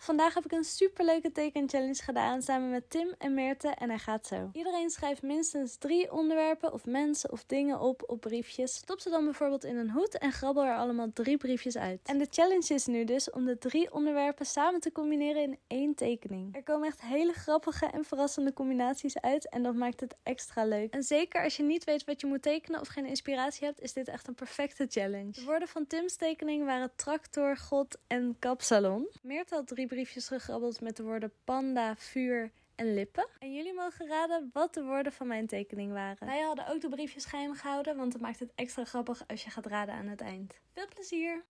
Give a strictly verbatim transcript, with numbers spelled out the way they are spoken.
Vandaag heb ik een superleuke tekenchallenge gedaan samen met Tim en Meerte en hij gaat zo. Iedereen schrijft minstens drie onderwerpen of mensen of dingen op op briefjes. Stop ze dan bijvoorbeeld in een hoed en grabbel er allemaal drie briefjes uit. En de challenge is nu dus om de drie onderwerpen samen te combineren in één tekening. Er komen echt hele grappige en verrassende combinaties uit en dat maakt het extra leuk. En zeker als je niet weet wat je moet tekenen of geen inspiratie hebt, is dit echt een perfecte challenge. De woorden van Tim's tekening waren tractor, god en kapsalon. Meerte had drie briefjes gegrabbeld met de woorden panda, vuur en lippen. En jullie mogen raden wat de woorden van mijn tekening waren. Wij hadden ook de briefjes geheim gehouden, want dat maakt het extra grappig als je gaat raden aan het eind. Veel plezier!